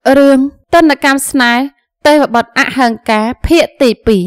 Rương tên là cam snai tê và bật ạ hàng cá phía tỷ pì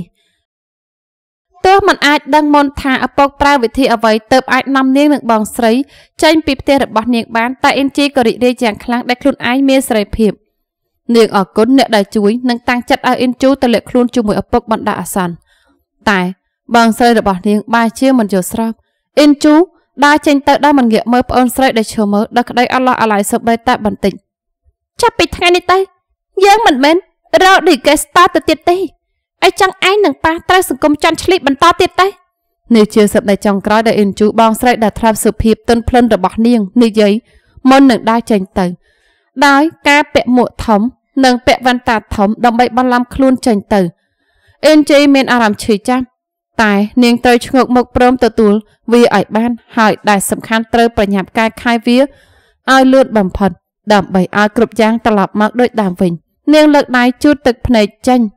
tôi mình ai đang môn thả ở bọc pra vị thị ở vậy tập ai năm niên được bằng sấy tranh pip tê được bọt niệm bán tại in chi có đi đi chẳng kháng đại luôn ai mê sấy phiệp niệm ở cốn nẹt đại chuối nâng tăng chất ai in chú tại lệ luôn chú mùi ở bọc bận đạ sàn tại bằng sấy được bọt niệm bài chia mình chờ srap in chú đa tranh tự đa mình nghĩa mơ ơn sấy để chờ mơ đặc đây Allah lại sập bay tại bản tịnh chắp bị thay đi tay giang mình bên rau đi cái start từ tiệt tê ai chẳng ai nâng pa trai sự công chăn slip bắn to tiệt tay nếu chưa sập này trong cõi đại in chú bong sấy đã tham sự hiệp tân plan được bọt niềng như giấy môn nâng đa tranh tự đói cá bẹ muội thống nâng bẹ văn tạt thống đồng bay ban lam luôn tranh tự in chi men aram chửi chăm tại niềng tơi ngược một prom từ tù vì ở ban hỏi đại sầm khăn tơi bờ nhạp cai khai vía ai lượn bầm phật đầm bày ai cướp giang tạt lạp mặc đôi đàm vinh niềng lực này chút tực này tranh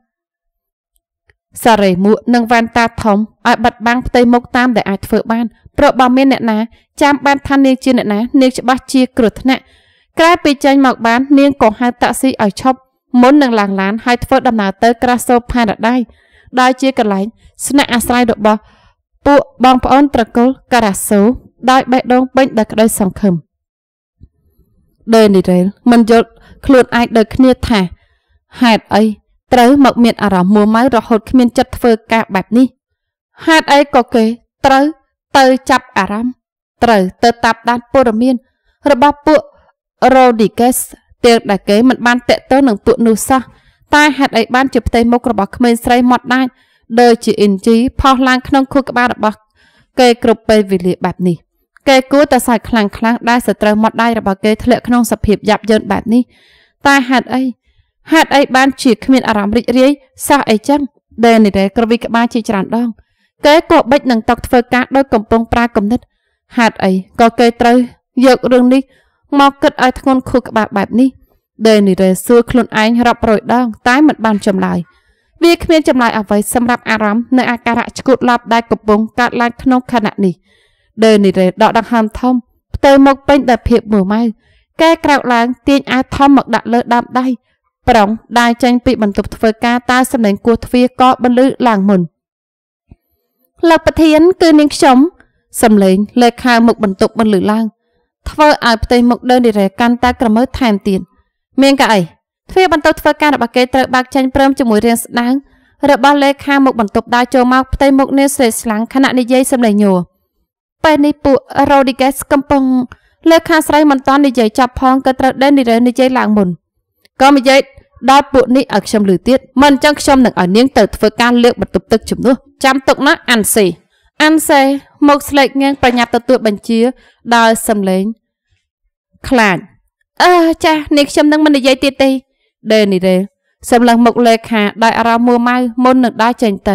sa rể muội nâng van ta thống ai bật băng tây mốc tam để ai phở ban pro bao miên nè ná cham ban than niềng chia nè ná niềng cho bát chia cướp nè cái bị tranh mặc bán niềng còn hai tạ sĩ ở chóp muốn nâng làng lán hai phở đầm nào tới craso pan ở đâyได้ជាកន្លែងស្នាក់អាស្រ័យរបស់ពួកបងប្អូនត្រកូលការ៉ាសូដោយបេះដូងពេញដោយក្តីសង្ឃឹមដែលនេះរែលមិនយល់ខ្លួនឯងដោយគ្នាថាហេតុអីត្រូវមកមានអារម្មណ៍មួម៉ៅរហូតគ្មានចិត្តធ្វើការបែបនេះហេតុអីក៏គេត្រូវទៅចាប់អារម្មណ៍ត្រូវទៅតាមដានព័ត៌មានរបស់ពួក Rodriguez ទាំងដែលគេមិនបានតាក់ទងនឹងពួកនោះសោះតែហេតុអីបានជាផ្ទៃមុខរបស់ក្មេងស្រីមាត់ដាច់ដូចជាអ៊ីនជីផុសឡើងក្នុងខួរក្បាលរបស់គេគ្រប់ពេលវេលាបែបនេះគេគួរតែសើចខ្លាំងៗដែលសត្រូវមាត់ដាច់របស់គេធ្លាក់ក្នុងសភាពយ៉ាប់យ៉ឺនបែបនេះតែហេតុអីបានជាគ្មានអារម្មណ៍រីករាយសោះអីចឹងដែលនេះដែរក្រវីក្បាលជាច្រើនដងគេគួរបិចនឹងតកធ្វើការដោយកំពុងប្រើគំនិតហេតុអីក៏គេត្រូវយករឿងនេះមកគិតឲ្យធ្ងន់ខួរក្បាលបែបនេះដែលនេះរ៉េសួរខ្លួនឯងរាប់រយដងតែមិនបានចម្លើយវាគ្មានចម្លើយអ្វីសម្រាប់អារម្មណ៍នៅអាការៈឆ្កួតឡាប់ដែលកំពុងកើតឡើងក្នុងខណៈនេះដែលនេះរ៉េដកដង្ហើមធំផ្ទៃមុខពេញដោយភាពមួម៉ៅកែក្រោកឡើងទាញអាវធំមកដាក់លើដើមដៃប្រងដាយចេញពីបន្ទប់ធ្វើការតែសម្លេងគោះទ្វារក៏បន្លឺឡើងមុនលោកប្រធានគឺនាងខ្ញុំសម្លេងលេខាមុខបន្ទប់បន្លឺឡើងធ្វើឲ្យផ្ទៃមុខដែលនេះរ៉េកាន់តែក្រមើថែមទៀតមានកៅអីទ្វារបន្ទប់ធ្វើការរបស់គេត្រូវបើកចេញព្រមជាមួយរៀងស្ដាងរបស់លេខាមុខបន្ទប់ដើរចូលមកផ្ទៃមុខនាងស្រីស្លាំងខណៈនិយាយសម្លេងញ័រពេលនេះពួក Rodriguez កំពុងលេខាស្រីមិនតាន់និយាយចាប់ផងក៏ត្រូវដេននិយាយឡើងមុនក៏និយាយដល់ពួកនេះឲ្យខ្ញុំលឺទៀតមិនអញ្ចឹងខ្ញុំនឹងឲ្យនាងទៅធ្វើការលើកបន្ទប់ទឹកជំនួសចាំទុកណាអានសេមកស្លេកងាងប្រញាប់ទទួលបញ្ជាដោយសម្លេងខ្លាចចានេះខ្ញុំនឹងមិននិយាយទៀតទេដែលនេះទេសម្លឹងមុខលេខាដោយអារម្មណ៍មួម៉ៅមុននឹងដើរចេញទៅ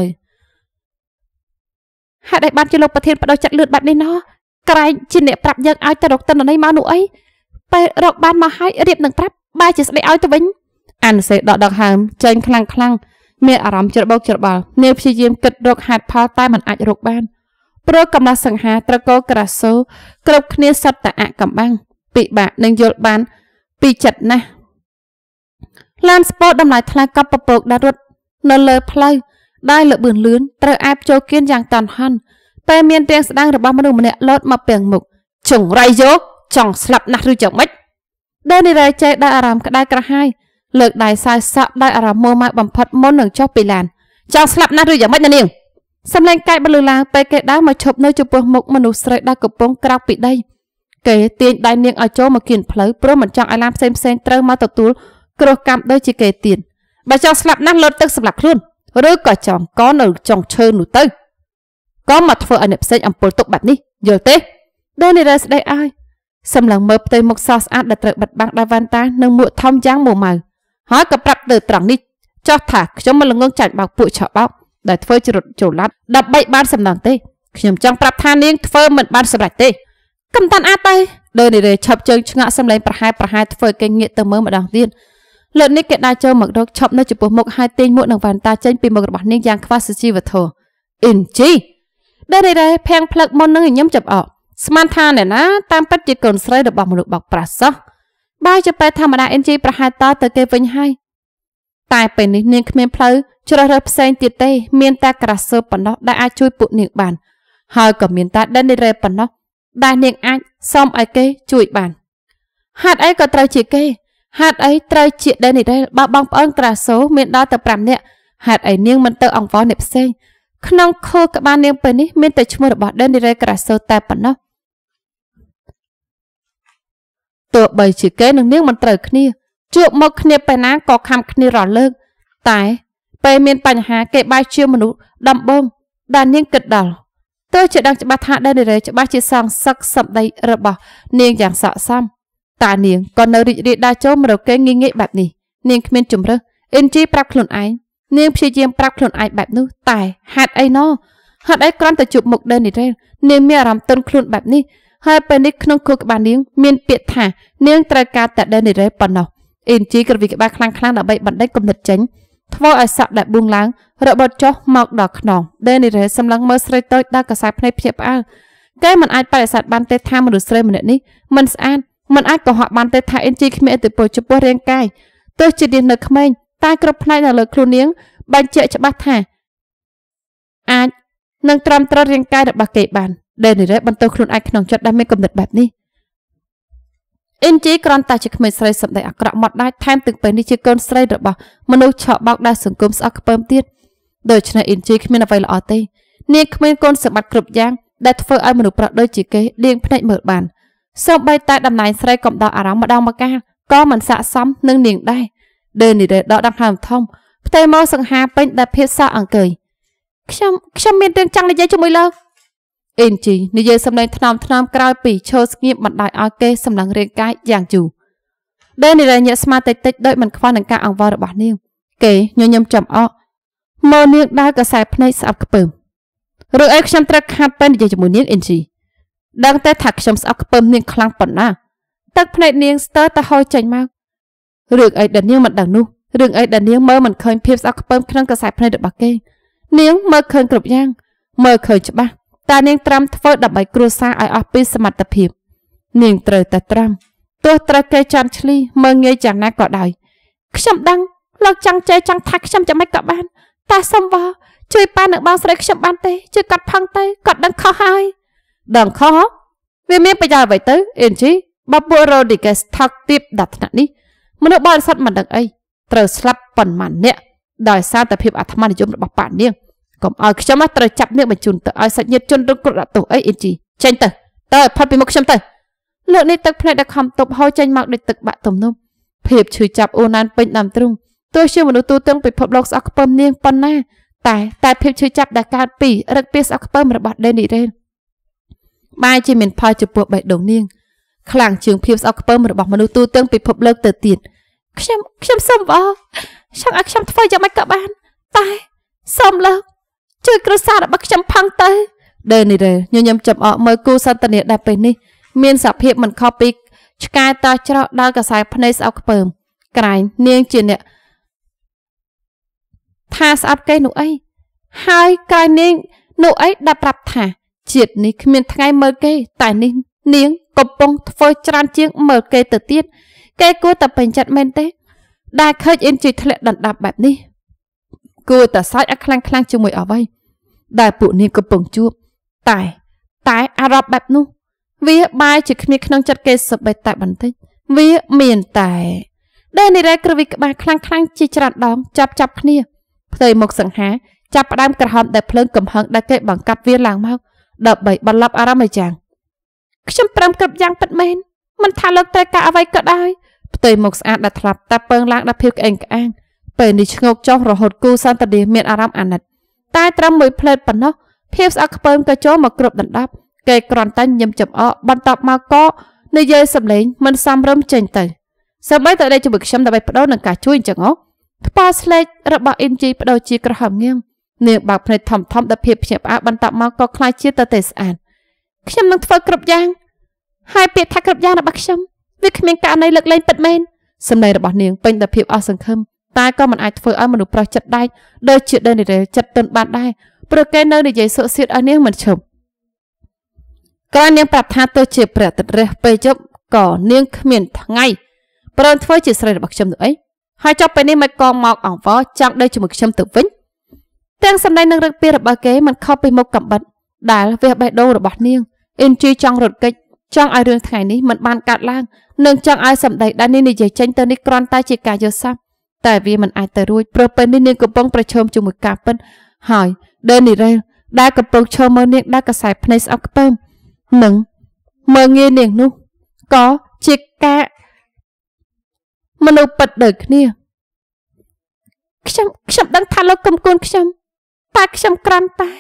ហេតុអីបានជាលោកប្រធានបដោះចិត្តលឿនបែបនេះណោះក្រែងជាអ្នកប្រាប់យើងឲ្យទៅរកតិនន័យមកនោះអីពេលរកបានមកហើយរៀបនឹងប្រាប់បែរជាស្ដីឲ្យទៅវិញអានសេដកដកហើមចេញខ្លាំងមានអារម្មណ៍ច្របូកច្របល់នាងព្យាយាមគិតរកហេតុផលតែមិនអាចរកបានព្រោះកំណត់សង្ហាត្រកូលក្រាសូគ្រប់គ្នាសត្វតាអកំបាំងពិបាកនឹងយល់បានពីចិត្តណាស់ឡានស្ពតតម្លៃថ្លៃកប់ពពកដែលរត់នៅលើផ្លូវដែលលបឿនលឿនត្រូវអាបចូលគៀនយ៉ាងតន់ហន់តែមានរាងស្ដាងរបស់មនុស្សម្នាក់លោតមកពេងមុខចង្រៃយកចង់ស្លាប់ណាស់ឬយ៉ាងម៉េចដែលនិយាយចេះដោយអារម្មណ៍ក្តៅក្រហាយលើកដៃសើសក់ដោយអារម្មណ៍មួម៉ៅបំផុតមុននឹងចុះពីឡានចង់ស្លាប់ណាស់ឬយ៉ាងម៉េចណានាងសម្លេងកាយបលឺឡើងពេលគេដើរមកឈប់នៅចំពោះមុខមនុស្សស្រីដែលកំពុងក្រោកពីដីគេទាញដៃនាងឲ្យចូលមកគៀនផ្លូវព្រោះមិនចង់ឲ្យឡានផ្សេងត្រូវមកទទួលគ្រោះកម្មដូចជាគេទៀតបើចង់ស្លាប់ណាស់លោតទឹកសម្លាប់ខ្លួនឬក៏ចង់កនៅចង់ឈើនោះទៅក៏មកធ្វើឲ្យអ្នកផ្សេងអំពលទុកបែបនេះយល់ទេដែលនេះរ៉េស្ដីឲ្យសម្លឹងមើលផ្ទៃមុខសស្អាតដែលត្រូវបិទបាំងដោយវ៉ាន់តានិងមួកធំយ៉ាងមួម៉ៅហើយក៏ប្រាប់ទៅត្រង់នេះចោះថាខ្ញុំមិនល្ងងចាញ់បោកពួកឆក់បោកដែលធ្វើចរិតចលាត់ដើម្បីបានសំណងទេខ្ញុំចង់ប្រាប់ថានាងធ្វើមិនបានសម្រេចទេកំតាន់អាចទៅដែលនេះរ៉េឆាប់ជើងឆ្ងាក់សម្លេងប្រហែលធ្វើគេងាកទៅមើលម្ដងទៀតលើកនេះគេដើរចូលមករកឈប់នៅចំពោះមុខហើយទាញមួកនឹងវ៉ាន់តាចេញពីមុខរបស់នាងយ៉ាងខ្វះសុជីវធម៌អ៊ីនជីដែលនេះរ៉េភាំងផ្លឹកមុននឹងញញឹមចាប់អកស្មានថាអ្នកណាតាមពិតជាកូនស្រីរបស់មនុស្សបោកប្រាស់សោះ Bao giờ phải tham gia NGประหารតទៅគេវិញហើយតែពេលនេះនាងគ្មានផ្លូវជ្រើសរើសផ្សេងទៀតទេមានតែក្រាសើប៉ុណ្ណោះដែលអាចជួយពួកនាងបានហើយក៏មានតែដេនីរ៉េប៉ុណ្ណោះដែលនាងអាចសុំឲ្យគេជួយបានហេតុអីក៏ត្រូវជាគេហេតុអីត្រូវជាដេនីរ៉េបើបងប្អូនក្រាសូមានដល់ទៅ5នាក់ហេតុអីនាងមិនទៅអង្វរអ្នកផ្សេងក្នុងខួរក្បាលនាងពេលនេះមានតែឈ្មោះរបស់ដេនីរ៉េក្រាសូតែប៉ុណ្ណោះទោះបីជាគេនឹងនាងមិនត្រូវគ្នាជួបមកគ្នាពេលណាក៏ខំគ្នារលើកតែពេលមានបញ្ហាគេបែរជាមនុស្សដំបងដែលនាងគិតដល់ទើបជាដឹងច្បាស់ថាដេនីរ៉េច្បាស់ជាសងសឹកសម្ដីរបស់នាងយ៉ាងស័ក្តិសមតែនាងក៏នៅរីករាយដើរចូលមករកគេងាយៗបែបនេះនាងគ្មានជំរើសអ៊ីនជីប្រាប់ខ្លួនឯងនាងព្យាយាមប្រាប់ខ្លួនឯងបែបនោះតែហេតុអីណោះហេតុអីគ្រាន់តែជួបមុខដេនីរ៉េនាងមានអារម្មណ៍ទន់ខ្លួនបែបនេះហើយពេលនេះក្នុងខួរក្បាលនាងមានពាក្យថានាងត្រូវការតែដេនីរ៉េប៉ុណ្ណោះអ៊ីនជីក្រវីក្បាលខ្លាំងៗដើម្បីបណ្ដេញគំនិតចេញធ្វើឲ្យសក់ដែលបួងឡើងរបត់ចុះមកដល់ខ្នងដេនីរ៉េសម្លឹងមើលស្រីតូចដល់កសែភ្នែកភ្ញាក់ផ្អើលគេមិនអាចបដិសេធបានទេថាមនុស្សស្រីម្នាក់នេះមិនស្អាតមិនអាចកុហកបានទេថាអ៊ីនជីគ្មានឥទ្ធិពលចំពោះរាងកាយទោះជានាងនៅក្មេងតែគ្រប់ផ្នែកនៅលើខ្លួននាងបញ្ជាក់ច្បាស់ថាអាចនឹងត្រាំត្រូវរាងកាយរបស់គេបានដេនីរ៉េបន្ទោសខ្លួនឯងក្នុងចិត្តដែលមានគំនិតបែបនេះអ៊ីនជីគ្រាន់តែជាក្មេងស្រីសម្ដីអាក្រក់មកដែរថែមទាំងពេលនេះជាកូនស្រីរបស់មនុស្សឆក់បោកដែលសង្គមស្អប់ខ្ពើមទៀតដូច្នេះអ៊ីនជីគ្មានអ្វីល្អទេនាងគ្មានកូនសម្បត្តិគ្រប់យ៉ាងដែលធ្វើឲ្យមនុស្សប្រុសដូចជាគេដៀងភ្នែកមើលបានសូម្បីតែតំណែងស្រីកំដរអារម្មណ៍ម្ដងម្កាលក៏មិនស័ក្តិសមនឹងនាងដែរដេនីរ៉េដកដង្ហើមធំផ្ទៃមកសង្ហាពេញដោយភាពសោកអង្គើយខ្ញុំមានរឿងចង់និយាយជាមួយលោកអ៊ីនជីនិយាយសម្លេងថ្នមក្រោយពីឈរស្ងៀមបណ្ដោយឲ្យគេសម្លឹងរាងកាយយ៉ាងយូរដេនីរ៉េញាក់ស្មាតិចដោយមិនខ្វល់នឹងការអង្វររបស់នាងគេញញឹមចំអកមើលនាងដើរកសែភ្នែកស្អប់ខ្ពើមឬអីខ្ញុំត្រូវខាត់ពេលនិយាយជាមួយនាងអ៊ីនជីដឹងតែថាខ្ញុំស្អប់ខ្ពើមនាងខ្លាំងប៉ុណ្ណាទឹកភ្នែកនាងស្ទើរតែហូរចេញមករឿងអីដែលនាងមិនដឹងនោះរឿងអីដែលនាងមើលមិនឃើញភាពស្អប់ខ្ពើមក្នុងកសែភ្នែករបស់គេនាងមើលឃើញគ្រប់យ៉ាងមើលឃើញច្បាស់តែនាងត្រាំធ្វើដើម្បីគ្រួសារឲ្យអស់ពីសមត្ថភាពនាងត្រូវតែត្រាំទោះត្រូវគេចាំឆ្លីមើងងាយយ៉ាងណាក៏ដោយខ្ញុំដឹងលោកចង់ចែចង់ថាខ្ញុំចាំមិនក៏បានតែសុំវល់ជួយប៉ានឹងបងស្រីខ្ញុំបានទេជួយកាត់ផឹងទៅគាត់ដឹងខុសហើយដឹងខុសវាមានប្រយោជន៍អ្វីទៅអ៊ីនជីបើពួករ៉ូឌីហ្គេសថោកទាបដល់ថ្នាក់នេះមនុស្សបរិសុទ្ធមិនដឹងអីត្រូវស្លាប់ប៉ុន្មានអ្នកដោយសារតែភាពអាត្មានិយមរបស់ប៉ានាងកុំឲ្យខ្ញុំត្រូវចាប់នាងបញ្ជូនទៅឲ្យសាច់ញាតិជនរងគ្រោះដាក់ទោសអីអ៊ីនជីចេញទៅផុតពីមុខខ្ញុំទៅលើកនេះទឹកភ្នែកដែលខំទប់ហូរចេញមកដូចទឹកបាក់ទំនប់ភាពឈឺចាប់អូណានពេញដើមទ្រូងទោះជាមនុស្សទូទាំងពិភពលោកស្អប់ខ្ពើមនាងប៉ុណ្ណាតែភាពឈឺចាប់ដែលកើតពីរឹកពីស្អប់ខ្ពើមរបស់ដេនីរ៉េបែរជាមានផលចំពោះបេះដូងនាងខ្លាំងជាងភាពស្អប់ខ្ពើមរបស់មនុស្សទូទាំងពិភពលោកទៅទៀតខ្ញុំសុំបងចង់ឲ្យខ្ញុំធ្វើយ៉ាងម៉េចក៏បានតែសូមលើកជួយគ្រួសាររបស់ខ្ញុំផឹងទៅដេនីរ៉េញញឹមចំអកមើលគូសន្តានាដែលពេលនេះមានសភាពមិនខុសពីឆ្កែតច្រកដល់កសែភ្នែកស្អប់ខ្ពើមក្រែងនាងជាអ្នកថាស្អប់គេនោះអីហើយក្រែងនាងនោះអីដែលប្រាប់ថាជាតិនេះគ្មានថ្ងៃមើលគេតែនេះនាងកំពុងធ្វើច្រើនជាងមើលគេទៅទៀតគេគួរតែពេញចិត្តមែនទេដែលឃើញអ៊ីនជីធ្លាក់ដណ្ដាប់បែបនេះគួរតែសើចឲ្យខ្លាំងជាមួយអ្វីដែលពួកនាងកំពុងជួបតែអារម្មណ៍បែបនោះវាបែរជាគ្មានក្នុងចិត្តគេសម្បីតែបន្តិចវាមានតែដេនីរ៉េក្រវីក្បាលខ្លាំងជាច្រើនដងចាប់គ្នាផ្ទៃមុខសង្ហាចាប់ផ្ដើមក្រហមដែលភ្លើងកំហឹងដែលគេបង្កាត់វាឡើងមកដើម្បីបន្លប់អារម្មណ៍ឲ្យយ៉ាងខ្ញុំប្រឹងគ្រប់យ៉ាងពិតមែនមិនថាលោកត្រូវការអ្វីក៏ដោយផ្ទៃមុខស្អាតដែលធ្លាប់តែពើងឡើងដល់ភាពក្អេងក្អាងពេលនេះឆ្ងោកចុះរហូតគូសន្តានាមានអារម្មណ៍អាណិតតែត្រឹមមួយផ្លេតប៉ុណ្ណោះភាពស្អប់ខ្ពើមក៏ចូលមកគ្រប់ដណ្ដប់គេគ្រាន់តែញញឹមចំអកបន្ទាប់មកក៏និយាយសម្លេងមិនសមរម្យចេញទៅសម្បីតែដេកជាមួយខ្ញុំដើម្បីបដូរនឹងការជួយអញ្ចឹងថ្ពាល់ស្លេករបស់អ៊ីនជីបដូរជាក្រហមងៀងនាងបើកភ្នែកធំដោយភាពភ្ញាក់ផ្អើលបន្ទាប់មកក៏ខ្លាចជាទៅទេស្អាតខ្ញុំនឹងធ្វើគ្រប់យ៉ាងហើយពាក្យថាគ្រប់យ៉ាងរបស់ខ្ញុំវាគ្មានករណីលើកលែងពិតមែនសម្ដីរបស់នាងពេញដោយភាពអស់សង្ឃឹមតែក៏មិនអាចធ្វើឲ្យមនុស្សប្រុសចិត្តដែកដូចជាដេនីរ៉េចិត្តទន់បានដែរព្រោះគេនៅនិយាយសោកសៀតឲ្យនាងមិនឈប់ក្រោយនាងប្រាប់ថាទោះជាព្រះអាទិត្យរះពេលយប់ក៏នាងគ្មានថ្ងៃព្រមធ្វើជាស្រីរបស់ខ្ញុំទៅអីហើយចប់ពេលនេះមកកងមកអង្វរចង់ដេកជាមួយខ្ញុំទៅវិញទាំងសម្ដែងនឹងរឹកពីរបស់គេមិនខុសពីមុខកំបិតដែលវាបេះដូងរបស់នាងអ៊ីនជីចង់រត់គេចចង់ឲ្យរឿងថ្ងៃនេះមិនបានកាត់ឡើងនិងចង់ឲ្យសម្ដីដែលនេះនិយាយចេញទៅនេះគ្រាន់តែជាការយល់សប្តិតែវាមិនអាចទៅរួចព្រោះពេលនេះនាងកំពុងប្រឈមជាមួយការពិតហើយដេនីរ៉េលដែលកំពុងឈរមើលនាងដែលកសែភ្នែកស្អប់ខ្ពើមនិងមើលងាយនាងនោះក៏ជាការមនុស្សពិតដូចគ្នាខ្ញុំដឹងថាលោកកំគួនខ្ញុំតែខ្ញុំក្រាន់តែ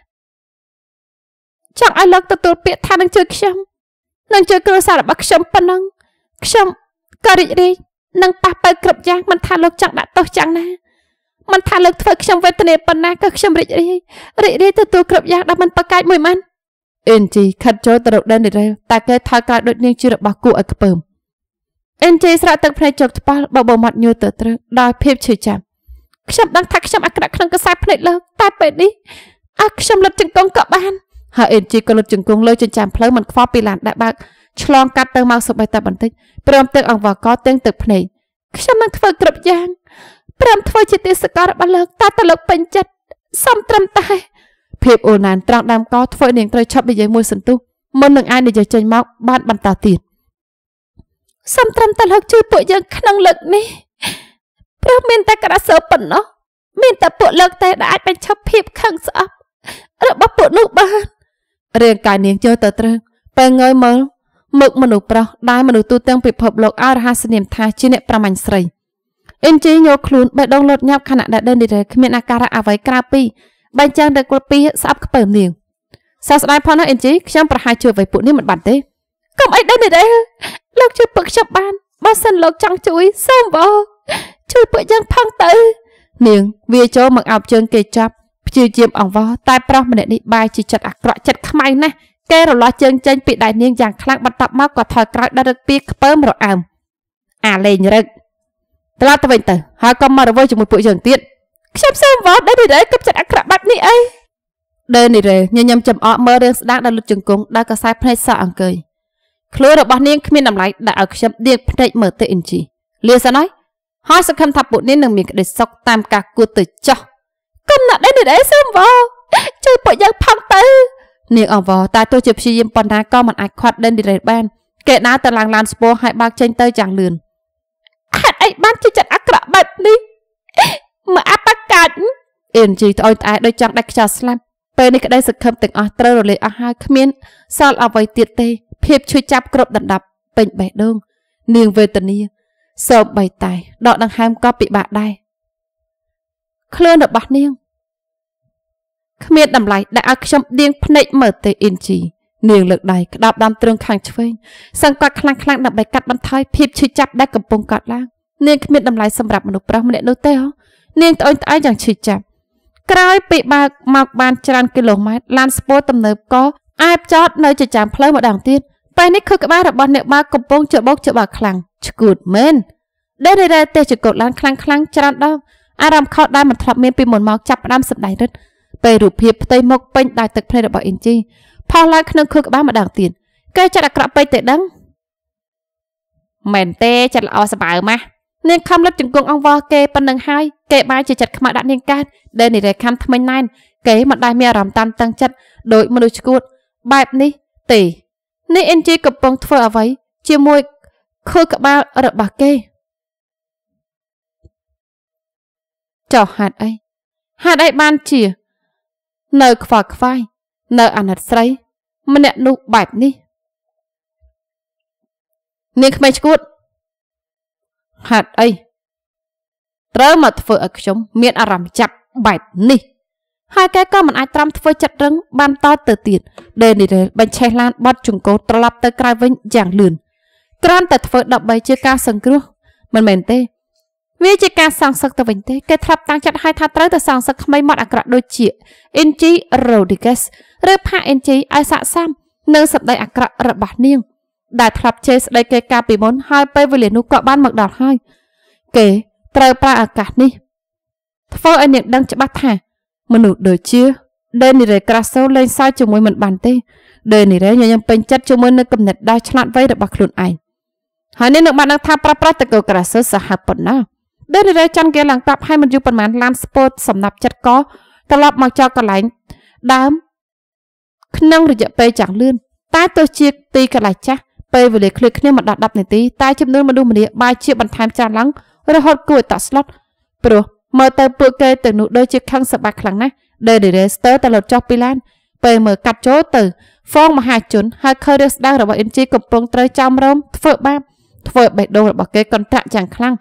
ចង់ឲ្យលោកទទួលពាក្យថានឹងជួយខ្ញុំនឹងជួយគ្រួសាររបស់ខ្ញុំប៉ុណ្ណឹងខ្ញុំក៏រីករាយនឹងប៉ះប៉ូវគ្រប់យ៉ាងមិនថាលោកចង់ដាក់ទោសយ៉ាងណាមិនថាលោកធ្វើខ្ញុំវេទនាប៉ុណ្ណាក៏ខ្ញុំរីករាយទទួលគ្រប់យ៉ាងដែលមិនប្រកែកមួយម៉ាន់អ៊ីនជីខិតចូលទៅរកដេនីរ៉េលតែគេថយក្រោយដូចនាងជារបស់គួរឲ្យខ្ពើមអ៊ីនជីស្រក់ទឹកភ្នែកជោគថ្ពាល់បបោមាត់ញើទៅត្រូវដោយភាពឈឺចាប់ខ្ញុំដឹងថាខ្ញុំអាក្រក់ក្នុងកសែភ្នែកលោកតែពេលនេះខ្ញុំលុតជង្គង់ក៏បានហើយអ៊ីនជីក៏លុតជង្គង់លើចិញ្ចើមផ្លូវមិនខ្វល់ពីឡានដែលបើកឆ្លងកាត់ទៅមកសម្បីតែបន្តិចព្រមទាំងអង្វរកទាំងទឹកភ្នែកខ្ញុំនឹងធ្វើគ្រប់យ៉ាងព្រមធ្វើជាទីសកលរបស់លោកតែតលោកពេញចិត្តសំត្រឹមតែភាពអូនណានត្រង់ដើមកធ្វើនាងត្រូវឈប់និយាយមួយសន្ទុះមុននឹងអាចនិយាយចេញមកបានបន្តទៀតសំត្រឹមតែលោកជួយពួកយើងក្នុងលើកនេះព្រោះមានតែក្រាសើប៉ុណ្ណោះមានតែពួកលោកតែដែលអាចបញ្ឈប់ភាពខឹងស្អប់របស់ពួកនោះបានរាងកាយនាងចូលទៅត្រូវពេលងើយមើលមុខមនុស្សប្រុសដែលមនុស្សទូទាំងពិភពលោកឲ្យរហស្សនាមថាជាអ្នកប្រមាញ់ស្រីអ៊ីនជីញោខ្លួនបេះដូងលោតញាប់ខណៈដែលដេនីរ៉េគ្មានអាការៈអ្វីក្រៅពីបែងចែងតែគល់ពីស្អប់ខ្ពើមនាងសោកស្ដាយផងណាអ៊ីនជីខ្ញុំប្រហែលជួយអ្វីពួកនេះមិនបានទេកុំអីដេនីរ៉េលោកជួយពួកខ្ញុំបានបើសិនលោកចង់ជួយសូមបងជួយពួកយើងផងទៅនាងវាចូលមកអោបជើងគេចាប់ព្យាយាមអង្វរតែប្រុសម្នាក់នេះបែរជាចិត្តអាក្រក់ចិត្តខ្មៅណាស់គេរលាស់ជើងចេញពីដៃនាងយ៉ាងខ្លាំងបន្ទាប់មកក៏ថយក្រោយដល់រឹកពីខ្ពើមរអើមអាលេងរឹកត្រឡប់ទៅវិញទៅហើយក៏មករវល់ជាមួយពួកយើងទៀតខ្ញុំសូមវល់ដេនីរ៉េគប់ចិត្តអាក្រក់បែបនេះអីដេនីរ៉េញញឹមចំអកមើលរឿងស្ដាងដល់លុតជង្គង់ដល់កសែភ្នែកសក់អង្គើយខ្លួនរបស់នាងគ្មានតម្លៃដែលឲ្យខ្ញុំដៀកភ្នែកមើលទៅអ៊ីនជីលាសិនហើយសង្ឃឹមថាពួកនេះនឹងមានក្តីសុខតាមការគួរទៅចោះកុំណាស់ដេនីរ៉េសូមវល់ជួយពួកយើងផងទៅនាងអង្វរតែទោះជាព្យាយាមប៉ុណ្ណាក៏មិនអាចខាត់ដេនីរ៉េបានគេដើរទៅឡើងឡានស្ពរហើយបើកចេញទៅយ៉ាងលឿនហេតុអីបានជាចិត្តអាក្រក់បែបនេះមកអបកាច់អ៊ីនជីត្អូញត្អែដូចចង់ដាច់ខ្យល់ស្លាប់ពេលនេះក្តីសង្ឃឹមទាំងអស់ត្រូវរលាយអស់ហើយគ្មានសល់អ្វីទៀតទេភាពឈឺចាប់គ្រប់ដណ្ដប់ពេញបេះដូងនាងវេទនាសូម្បីតែដកដង្ហើមក៏ពិបាកដែរខ្លួនរបស់នាងគ្មានតម្លៃដែលឲ្យខ្ញុំដៀងភ្នែកមើលទេអ៊ីនជីនាងលើកដៃក្តាប់ដាំទ្រឹងខាងឆ្វេងសង្កត់ខ្លាំងៗដើម្បីកាត់បន្ថយភាពឈឺចាប់ដែលកំពុងកើតឡើងនាងគ្មានតម្លៃសម្រាប់មនុស្សប្រុសម្នាក់នោះទេនាងត្អូញត្អែរយ៉ាងឈឺចាប់ក្រោយពីបើកមកបានច្រើនគីឡូម៉ែត្រឡានស្ពរទំនើបក៏អែបចតនៅចិញ្ចើមផ្លូវម្ដងទៀតពេលនេះខួរក្បាលរបស់អ្នកបើកកំពុងច្បោកច្បាល់ខ្លាំងឈួតមែនដេនីរ៉េទេចកូតឡានខ្លាំងច្រើនដងអារម្មណ៍ខកដែលមិនធ្លាប់មានពីមុនមកចាប់ផ្ដើមសម្ដែងរឹតពេលរូបភាពផ្ទៃមុខពេញដោយទឹកភ្នែករបស់អ៊ីនជីផុសឡើងក្នុងខួរក្បាលម្ដងទៀតគេចិត្តអាក្រក់ពេកទៅដឹងមែនទេចិត្តល្អសបើម៉ាស់នាងខំលឹកជង្គង់អង្វរគេប៉ុណ្ណឹងហើយគេបែរជាចិត្តខ្មៅដាក់នាងកើតដេនីរ៉េខំថ្មិញណែនគេមិនដែលមានអារម្មណ៍តានតឹងចិត្តដោយមនុស្សឈួតបែបនេះទេនេះអ៊ីនជីកំពុងធ្វើអ្វីជាមួយខួរក្បាលរបស់គេចុះហេតុអីបានជានៅខ្វល់ខ្វាយនៅអាណិតស្រីម្នាក់នោះបែបនេះនាងក្មេងឈួតហេតុអីត្រូវមកធ្វើឲ្យខ្ញុំមានអារម្មណ៍ចាប់បែបនេះហើយគេក៏មិនអាចត្រាំធ្វើចិត្តរឹងបានតទៅទៀតដេនីរ៉េលបញ្ឆេះឡានបត់ជង្គង់ត្រឡប់ទៅក្រៅវិញយ៉ាងលឿនគ្រាន់តែធ្វើដើម្បីជាការសង្គ្រោះមិនមែនទេវាជាការសងសឹកទៅវិញទេគេធ្លាប់តាំងចិត្តឲ្យថាត្រូវតែសងសឹកក្មេងមាត់អាក្រក់ដូចជាអ៊ីនជីរ៉ូឌីហ្គេសឬផាអ៊ីនជីឲ្យសាកសាមនៅសម្ដីអាក្រក់របស់នាងដែលធ្លាប់ជេរស្ដីគេកាលពីមុនហើយពេលវេលានោះក៏បានមកដល់ហើយគេត្រូវប្រើឱកាសនេះធ្វើឲ្យនាងដឹងច្បាស់ថាមនុស្សដូចជាដេនីរ៉េក្រាសូលេងសើចជាមួយមិនបានទេដេនីរ៉េញញឹមពេញចិត្តជាមួយនឹងគំនិតដ៏ឆ្លាតវៃរបស់ខ្លួនឯងហើយនេះនឹងបានថាប្រប្រាស់តកោក្រសើសហប៉ុណ្ណាដែលរយចាន់គេឡើងប្រាប់ឲ្យមិនយូរប៉ុន្មានឡានស្ពតសម្រាប់ចិត្តកត្រឡប់មកចោលកន្លែងដើមក្នុងរយៈពេលយ៉ាងលឿនតែទោះជាទីកន្លែងចាស់ពេលវេលាឃ្លៀកគ្នាមកដល់10នាទីតែចំនួនមនុស្សម្នាបាយជាបន្ថែមច្រើនឡើងរហូតគួរតក់ស្លុតព្រោះមើលទៅពួកគេទៅនោះដូចជាខឹងសបាក់ខ្លាំងណាស់ដែលរេស្ទើតែលត់ចុះពីឡានពេលមើលកាត់ចូលទៅហ្វងមហាជនហើយឃើញរឿងស្ដាងរបស់អ៊ីនជីកំពុងត្រូវចោមរោមធ្វើបាបធ្វើបេះដូងរបស់គេកន្ត្រាក់យ៉ាងខ្លាំង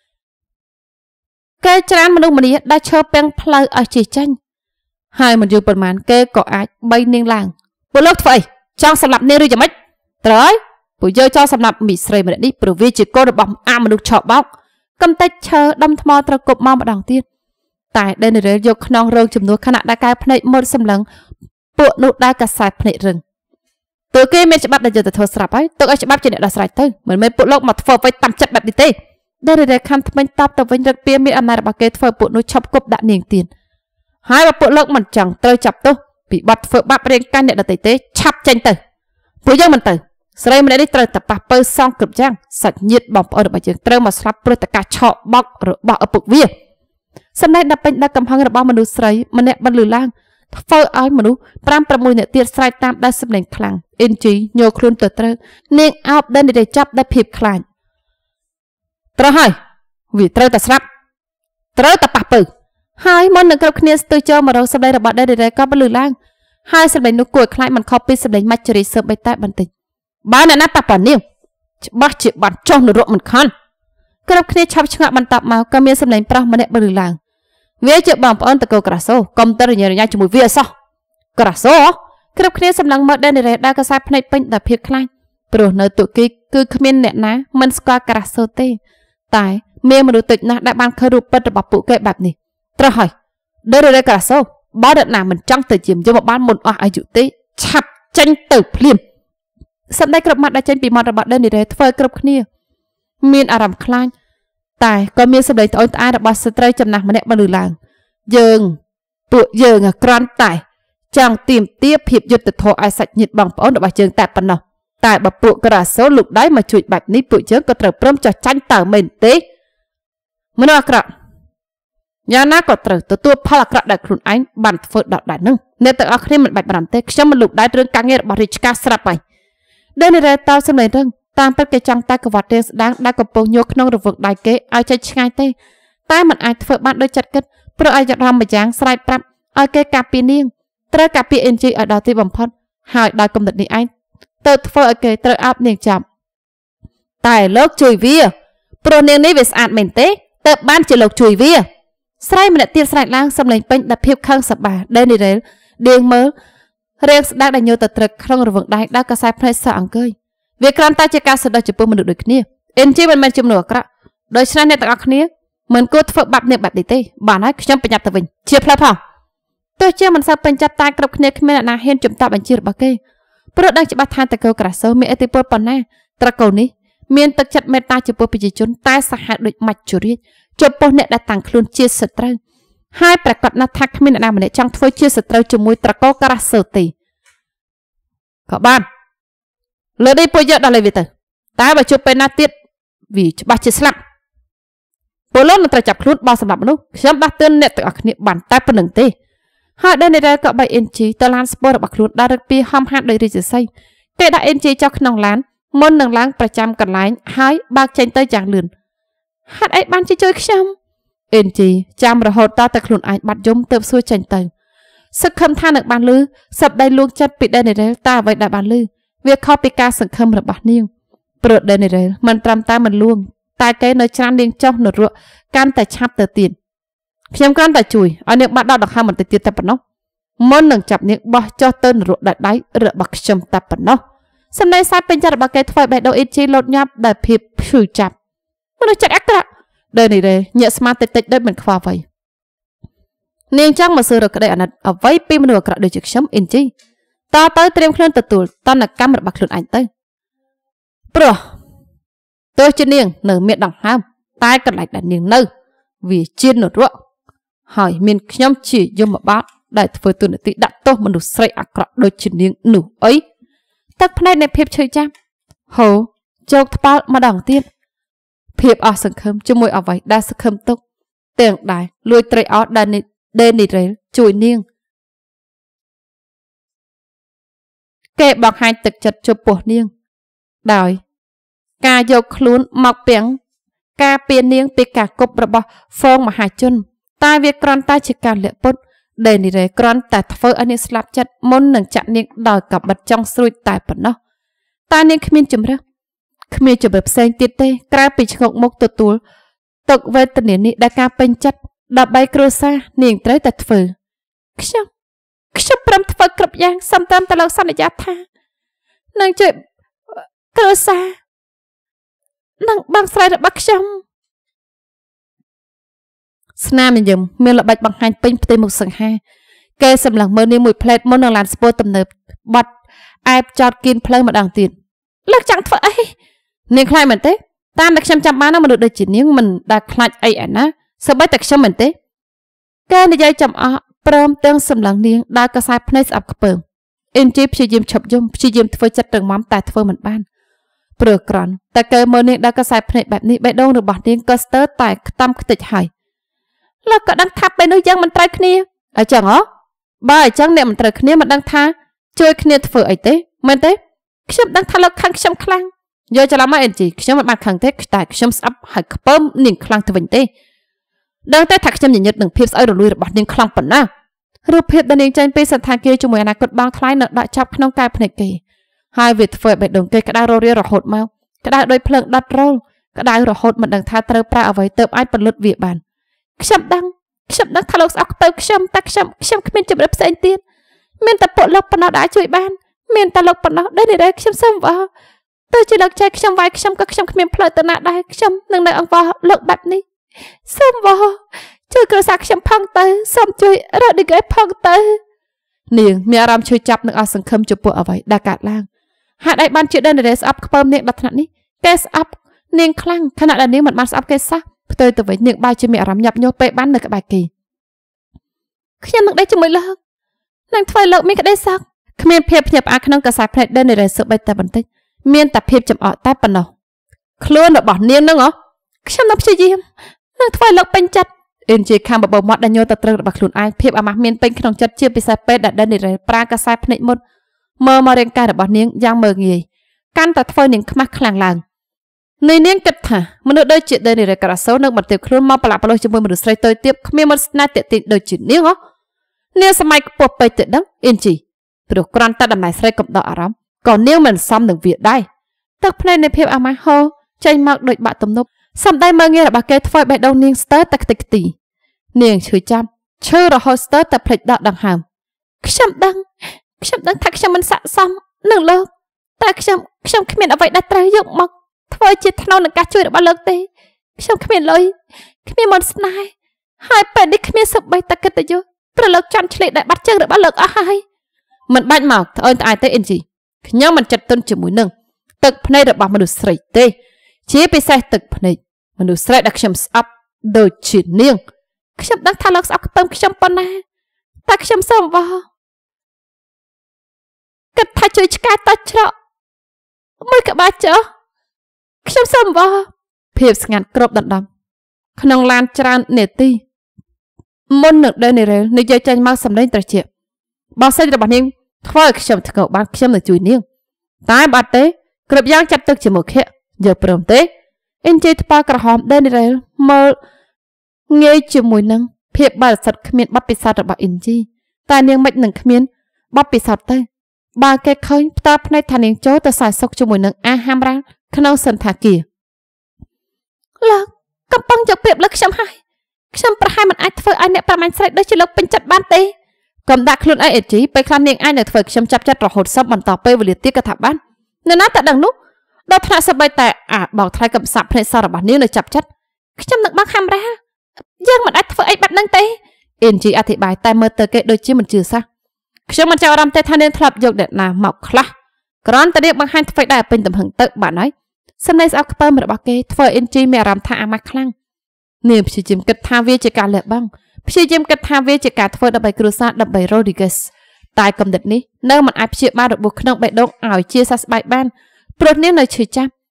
គេច្រើនមនុស្សម្នាដែលឈើពាំងផ្លូវឲ្យជិះចាញ់ហើយមិនយូរប៉ុន្មានគេក៏អាចបីនាងឡើងពួកលោកធ្វើអីចង់សម្លាប់នាងឬយ៉ាងម៉េចត្រូវហើយពួកយើងចង់សម្លាប់មីស្រីម្នាក់នេះព្រោះវាជាកូនរបស់អាមនុស្សឆបោកកំតិចឈើដុំថ្មត្រូវគប់មកម្ដងទៀតតែដេនីរ៉េលយកខ្នងរងជំនួសខណៈដែលកែភ្នែកមើលសម្លឹងពួកនោះដែលកសែភ្នែករឹងទើគេមានច្បាប់ដែលយកទៅធ្វើស្រាប់ហើយទុកឲ្យច្បាប់ជាអ្នកដោះស្រាយទៅមិនមែនពួកលោកមកធ្វើអ្វីតាមចិត្តបែបនេះទេដេនីរ៉េលខំថ្មិញតបទៅវិញរឹកពីមានអំណាចរបស់គេធ្វើពួកនោះឈប់គប់ដាក់នាងទៀតហើយបើពួកលោកមិនចង់ត្រូវចាប់ទោសពីបទធ្វើបាបរាងកាយអ្នកដទៃទេឆាប់ចេញទៅពួកយើងមិនទៅស្រីម្នាក់នេះត្រូវតែប៉ះពើសងគ្រប់យ៉ាងសាច់ញាតិបងប្អូនរបស់យើងត្រូវមកស្លាប់ព្រោះតែការឆក់បោករបស់ឪពុកវាសម្ដែងដល់ពេញដល់កំហឹងរបស់មនុស្សស្រីម្នាក់បានលឺឡើងធ្វើឲ្យមនុស្ស5-6នាក់ទៀតស្រែកតាមដោយសម្លេងខ្លាំងអ៊ីនជីញ័រខ្លួនទៅត្រូវនាងអោបដេនីរ៉េចាប់ដោយភាពខ្លាចត្រូវហើយវាត្រូវតែស្លាប់ត្រូវតែប៉ះពើហើយមុននឹងគ្រប់គ្នាស្ទើរចូលមករកសម្លេងរបស់ដេនីរ៉េក៏បានលឺឡើងហើយសម្លេងនោះគួរខ្លាចមិនខុសពីសម្លេងម៉ាច់ជេរីសើបបីតែបន្តិចបើអ្នកណាប៉ះប៉ានាងច្បាស់ជាបានចុះនរកមិនខន់គ្រប់គ្នាឆាប់ឆ្ងល់បន្តមកក៏មានសម្លេងប្រុសម្នាក់បានលឺឡើងវាជាបងប្អូនតកោក្រាសូកុំទៅរញ៉េរញ៉ៃជាមួយវាអសោះក្រាសូគ្រប់គ្នាសម្លឹងមើលដេនីរ៉េដែលកសែភ្នែកពេញដោយភាពខ្លាចព្រោះនៅទូគីគឺគ្មានអ្នកណាមិនស្គាល់ក្រាសូទេតែមានមនុស្សតិចណាស់ដែលបានឃើញរូបពិតរបស់ពួកគេបែបនេះត្រូវហើយដេនីរ៉េក្រាសូបើអ្នកណាមិនចង់ទៅជាយមបាលមុនអស់អាយុទេឆាប់ចេញទៅភ្លាមសម្ដីគ្រប់ម៉ាត់ដែលចេញពីមាត់របស់ដេនីរ៉េធ្វើគ្រប់គ្នាមានអារម្មណ៍ខ្លាចតែក៏មានសម្ដីត្អូញត្អែររបស់ស្ត្រីចំណាស់ម្នាក់បានលឺឡើងពួកយើងគ្រាន់តែចង់ទាមទារភាពយុត្តិធម៌ឲ្យសាច់ញាតិបងប្អូនរបស់យើងតែប៉ុណ្ណោះតែបើពួកក្រាសូលលោកដៃមកជួយបែបនេះពួកយើងក៏ត្រូវព្រមចោះចាញ់តើមែនទេមនុស្សអាក្រក់យ៉ាងណាក៏ត្រូវទទួលផលអាក្រក់ដែលខ្លួនឯងបានធ្វើដល់ដែរនឹងអ្នកទាំងអស់គ្នាមិនបាច់បារម្ភទេខ្ញុំមិនលោកដៃរឿងការងាររបស់រាជការស្រាប់ហើយដេនីរ៉េតោសម្លេងរឹងតាមពិតគេចង់តែកវត្តរៀងស្ដាងដែលកំពុងញ័រក្នុងរង្វង់ដៃគេឲ្យចេញឆ្ងាយទេតែមិនអាចធ្វើបានដោយចិត្តគិតព្រោះអាយរំម្យ៉ាងស្រែកប្រាប់ឲ្យគេកាពីនាងត្រូវកាពីអ៊ីនជីឲ្យដល់ទីបំផុតហើយដោយគំនិតនេះឯងទៅធ្វើឲ្យគេត្រូវអោបនាងចាប់តែលោកជួយវាព្រោះនាងនេះវាស្អាតមែនទេទៅបានជាលោកជួយវាស្រីម្នាក់ទៀតស្រែកឡើងសម្លេងពេញដោយភាពខឹងសម្បាដេនីរ៉េលដៀងមើលរៀងស្ដាងដែលញ័រទៅត្រឹកក្នុងរង្វង់ដៃដែលកសែភ្នែកសក់អង្គើយវាគ្រាន់តែជាការសដោះចំពោះមនុស្សដូចគ្នាអ៊ីនជីមិនមែនជាមនុស្សអាក្រក់ដូច្នេះអ្នកទាំងអស់គ្នាមិនគួរធ្វើបាបនាងបែបនេះទេបានហើយខ្ញុំបញ្ញត្តិទៅវិញជាផ្លូវផងទោះជាមិនសូវពេញចិត្តតែគ្រប់គ្នាគ្មានអ្នកណាហ៊ានជំទាស់បញ្ជារបស់គេព្រោះដឹងច្បាស់ថាតកោក្រាសូមានឥទ្ធិពលប៉ុណ្ណាត្រកូលនេះមានទឹកចិត្តមេត្តាចំពោះប្រជាជនតែសាហាវដូចមាច់ជរាជចំពោះអ្នកដែលតាំងខ្លួនជាសត្រូវហើយប្រកាសណាស់ថាគ្មានអ្នកណាម្នាក់ចង់ធ្វើជាសត្រូវជាមួយត្រកូលក្រាសូទេក៏បានលើនេះពួកយើងដល់លេវាទៅតែបើជួបពេលណាទៀតវាច្បាស់ជាស្លាប់ពលរដ្ឋនឹងត្រូវចាប់ខ្លួនបោះសម្រាប់មនុស្សខ្ញុំដាស់តឿនអ្នកទាំងអស់គ្នាបានតែប៉ុណ្្នឹងទេហើយដេនីរ៉េលក៏បីអ៊ីនជីទៅឡានស្ពតរបស់ខ្លួនដើររឹកពីហំហាត់ដោយរាជសីគេដាក់អ៊ីនជីចុះក្នុងឡានមុននឹងឡើងប្រចាំកន្លែងហើយបើកចេញទៅយ៉ាងលឿនហាត់អីបានជាជួយខ្ញុំអ៊ីនជីចាំរហូតតតែខ្លួនឯងបាត់យំទៅសួរចេញទៅសឹកខំថានឹងបានលឺសប្ដីលួងចិត្តពីដេនីរ៉េលតែអ្វីដែលបានលឺវាខុសពីការសង្ឃឹមរបស់នាងព្រោះដេនីរ៉េលមិនត្រឹមតែមិនលួងតែគេនៅច្រាននាងចុះនរកកាន់តែឆាប់ទៅទៀតខ្ញុំគ្រាន់តែជួយឲ្យនាងបាត់ដល់ដង្ហើមបន្តិចទៀតតែប៉ុណ្ណោះមុននឹងចាប់នាងបោះចុះទៅនរកដៃរបស់ខ្ញុំតែប៉ុណ្ណោះសម្ដីសាយពេញចិត្តរបស់គេធ្វើបេះដូងអ៊ីជីលោតញាប់ដោយភាពឈឺចាប់មនុស្សចិត្តអាក្រក់ដេនីរ៉េលញាក់ស្មាតិចដូចមិនខ្វល់អ្វីនាងចង់មកសួររកក្តីអាណិតអ្វីពីមនុស្សអាក្រក់ដូចជាខ្ញុំអ៊ីនជីតើទៅត្រៀមខ្លួនទទួលតនកម្មរបស់ខ្លួនឯងទៅព្រោះទោះជានាងនៅមានដង្ហើមតែកន្លែងដែលនាងនៅវាជានរកហើយមានខ្ញុំជាយមបាលដែលធ្វើទូនាទីដាក់ទោសមនុស្សស្រីអាក្រក់ដូចជានាងនោះអីទឹកភ្នែកនៃភាពឈឺចាប់ហូ chọc thpal mà đằng tiết phiệp ở sừng khâm cho môi ở vậy đa sừng khâm túc tiền đại lùi tray ở đen đi rễ chùi niêng kệ bọc hai tực chật cho bùa niêng đòi ca dọc luôn mọc biển ca piên niêng bị cả cục bờ phong mà hai chân tai việc con tai chỉ cả lệ bút để đi rễ con tại phơi anh slap chặt môn nâng chặn niêng đòi cặp bật trong xuôi tại bẩn nó ta niêng khmin chấm ra khmin chấm bập sen tiệt tê ca bị chọc mốc tụt tụtตกเวทนี้นี่ได้การเป็นจัดดับใบกระซ่าเนียงไตรตัดฝืนขชมพรำฝืนกรบยางซ้ำเติมตลอดสัญญาธานางเจ็บกระซ่านางบางสายระบักชมสนามยังเมื่อระบายบางหันเป็นปฏิมุขสังหารแกสำหรับเมื่อนี้มวยเพลทมอนางลานสปอร์ตตำเนิบบัดไอจอดกินเพลงมาดังตีนเลิกจังฝืนเนียงใครเหมือนเต้ตามนักชมจำมานะมันดูได้จีนี้มันได้คลาดไอ้อันนะสบายแต่ชมเหมือนเต้แกในใจจำเพิ่มเติมสำหรับเลี้ยงได้กระสายพนัยสับกระเปิงเอ็นจีพยายามฉับยมพยายามทวีจัดตึงม้ามแต่ทวีเหมือนบ้านเปลือกกรอนแต่เกิดเมื่อนี้ได้กระสายพนัยแบบนี้ใบดงหรือบาดเลี้ยงก็สเตอร์แต่ตั้มติดหายแล้วก็ดังทับไปนึกยังมันไตรคณีไอ้จังอ๋อบ้าไอ้จังเนี่ยมันไตรคณีมันดังท่าช่วยคณีทวีไอ้เต้เหมือนเต้ขยมดังทะเลขังขยมคลั่งโยจะละมาเอ็นจีขยมมันขังเทคแต่ขยมซับหายเพิ่มหนึ่งครั้งทวินเต้ดังแต่ถักขยมอย่างยึดหนึ่งเพียบเอาลุยระบาดหนึ่งครั้งปั่นนะรูปเพียบดันเองใจเป็นสถานเกย์จมูกอนาคตบางคล้ายเนอะได้จับขนมกายพเนกเกย์hai việc phơi bạch đồng cây cái đai rô ria rọ hột mau cái đai đôi phượng đặt rô cái đai rọ hột mình đằng tha trơ pra ở với tớp ai bật lượt việc bàn chậm đăng thà lộc óc tớp chậm miền chậm đập sen tiên miền tập bộ lộc nó đã chui ban miền ta lộc nó đây để đây chậm xâm vào tôi chỉ lộc chạy chậm vai chậm các chậm miền phơi tận nã đây chậm nâng nâng vào lộc bạch ní xâm vào chui cơ sạc chậm phăng tới xâm chui rồi đi cái phăng tới niềng mi aram chui chập nâng ở sừng khâm chụp bộ ở vậy đa cát langหากได้บันทึกได้ในเรสอัพเพิ่มเนี่ยลักษณะนี้เกสอัพเนียงคลั่งขณะนี้มันมาอัพเกสซักเตยตัวไว้เนียงใบจะมีอารมณ์หยับโยเปบ้านในกับใบกีขยันนักได้จะไม่เลิกนั่งถอยเลิกไม่ก็ได้ซักขมิ้นเพียบหยับอาขนมกระสายเพลทได้ในเรสใบแต่บันทึกเมียนแต่เพียบจำออกใต้ปนเอาคล้วนบอกเนียงนั่งเหรอขยันนับเชียมนั่งถอยเลิกเป็นจัดเอ็นจีคำบอกมอดดันโยตะตรึกบักหลุนไอเพียบอามาเมียนเป็นขนมจัดเชื่อไปใส่เป็ดได้ในเรสปลากระสายเพลทหมดเมื่อมาเรียนการบอกเนียงยังเมื่อไงการตัดไฟหนึ่งขมักคลางลางในเนี้ยกัดถ่ามนุษย์ได้จิตได้ในเรื่องกระสุนนักบัตรเตะครุ่นมาปลาปลาจมูกมนุษย์ใส่ตัวเตียบขมิ้นมันน่าเตะติดโดยจิตเนี้ยเหรอเนี้ยสมัยปวดไปเตะดังเอ็นจีปลุกกรันตัดดำไหนใส่กับดอกอารมณ์ก่อนเนี้ยมันซ้ำหนึ่งเวียดได้ตักเพลในเพียบอามาโฮใจมากโดยบาดตุ่มนบซ้ำได้เมื่อไงระบาดเกตไฟใบดาวเนียงสเตอร์ตักติกตีเนียงช่วยจำชื่อเราโฮสเตอร์แต่เพลดดอกดังหามขยำดังทักขยำมันสะสมหนึ่งเลิกแต่ขยำขมิ้นเอาไว้ได้ไตรยกมักทว่าจิตทนในการช่วยระบาดเลิกเตะขยำขมิ้นเลยขมิ้นมันสนายหายไปได้ขมิ้นสบใบตะกัดแต่เยอะตระเลิกจันทร์เฉลี่ยได้บัดเจอระบาดเลิกอะไรมันบ้านหมอกเอิญตายเตะเอ็นจีขยำมันจัดต้นจมูกหนึ่งตึกพนัยระบาดมนุษย์ใส่เตะชี้ไปใส่ตึกพนัยมนุษย์ใส่ดักขยำอัพโดยจีเนียงขยำดังทาลักอัพเติมขยำปนนะแต่ขยำซ้ำว่ากัดทาช่วยชกาตัดเจาะไม่กับบาดเจาะขยำซ้ำว่าเพียบสงัดกรบดันดำขนมลานจานเนตีมนหนึ่งเดินในเร็วในใจใจมากสำเร็จตระเจียบบางเส้นระบาดนิ่งทว่าขยำถึงกับบางขยำในจุยนิ่งตายบาดเตะกระบย่างจับตึกจมูกเขะเยอะเปร่มเตะเอ็นเจทปากระหอมเดินในเร็วเมื่อเงยจมูกนั่งเพียบบาดสัตว์ขมิ้นบัดปีศาจระบาดเอ็นจีแต่เนียงไม่หนึ่งขมิ้นบัดปีศาจเตะบาเกเคยตาพในทานิงโจแต่สายซกจมูกหนึ่งอาหามรังขนมสันทากีแล้วกำปังจะเปรียบเล็กช้ำให้ช้ำประหายมันไอเฟอร์ไอเนี่ยประมาณใส่ได้ชิลกเป็นจัดบ้านเตะกำดักคลุนไอเอ็ดจีไปคลานเนียงไอเนี่ยเฟอร์ช้ำจับจัดรอหดซับมันต่อไปวิลิตี้กระถับบ้านเนื้อหน้าแต่ดังนุ๊กเราถนัดสบายแต่บอกทายกับสับในสารบัญนี้เลยจับจัดช้ำหนึ่งบ้างหามรังยังมันไอเฟอร์ไอบัดนั่งเตะเอ็นจีอธิบายแต่เมื่อเตอเกะโดยจีมันจืดซะช่างมันจะรำเตะทานเดินทลับยกเด็ดนาหมอกคละกรอนแต่เด็กบางฮันไฟได้เป็นตำแหน่งเตะบ้านน้อยสมัยสาวเปิดมาบอกเกย์ทว่าเอ็นจีมีรำท่าอามาคลั่งเนี่ยพี่จิมกัดทาเวจิการเล็บบ้างพี่จิมกัดทาเวจิการทว่าดับใบกรุษาดับใบโรดิเกสตายกำเด็ดนี้เนื้อมันไอพี่จิมาดับบุกขนมใบดงอ่อยเชียซัสใบบ้านโปรดเนี่ยเลยชื่อจ้า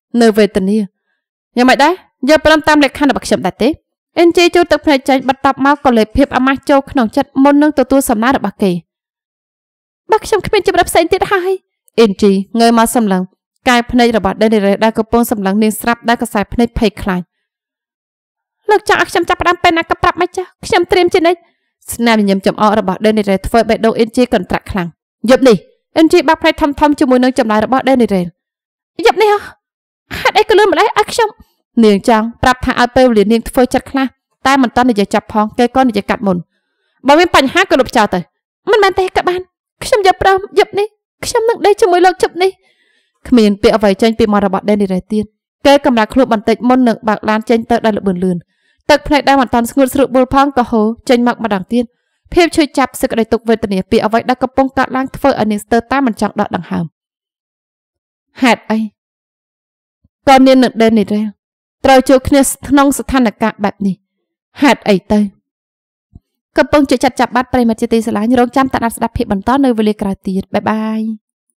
Nơi về tình yêu. Nhưng mà đấy, giờ bạn tam lệ khăn là bạc chậm đạt tế. Anh chị chú tập này chạy bắt tập máu còn lệ phiếp ám mát châu khăn chất môn nâng tù sầm ná được bạc kỳ. Bác chậm khá bên chậm đập xanh tiết hai. Anh chị, người mà xâm lắng. Cái phần này là bạn đây để đa cơ bông xâm lắng nên srap đa cơ xài phần này phê khai. Lực chọn ác chậm chạp đám bên ác cấp mách chá. Chậm triêm trên đấy. Snap nhầm chậm ọ là bạn đây để phơi bệ đâu anh chị cần trạc khăn. Dập đi. Anh chị bác phải thăm cho mùi nâng chậm lại là bạn đây để. Dập đi hả? Hát ấy cứ lươn mà đấy ác chậm. Niềng chăng, bạp thả ai bêu liền niềng phơi chặt khla. Tai mình toàn để chập phong, cây con để cắt mồn. Bảo mình bánh hát cơ lục chào tới. Mình bàn tay các bạn. Chậm dập đâm, dập đi. Chậm nâng đây cho mùi lực chậm đi. Khmien bịa vầy chênh bịa mà bọt đen đi rẻ tiên. Cây cầm lạc khluộc bằng tịch môn nâng bạc lan chênh tớ đa lực bườn lươn. Tậtផ្នែកដែលមិនតាន់ស្ងួតស្រួលបួលផងក៏ហូរចេញមកម្ដងទៀតភាពជួយចាប់សេចក្តីទុក្ខវេទនាពីអ្វីដែលកំពុងកើតឡើងធ្វើឲ្យនាងស្ទើរតែមិនចង់ដកដង្ហើមហេតុអីក៏នាងនឹងដេននេះដែរត្រូវជួបគ្នាក្នុងស្ថានភាពបែបនេះហេតុអីទៅកំពុងជិះចាត់ចាប់បាត់ប្រិមត្តជាទីស្រឡាញ់រងចាំតាមដានស្ដាប់ភាពបន្តនៅវេលាក្រោយទៀតបាយបាយ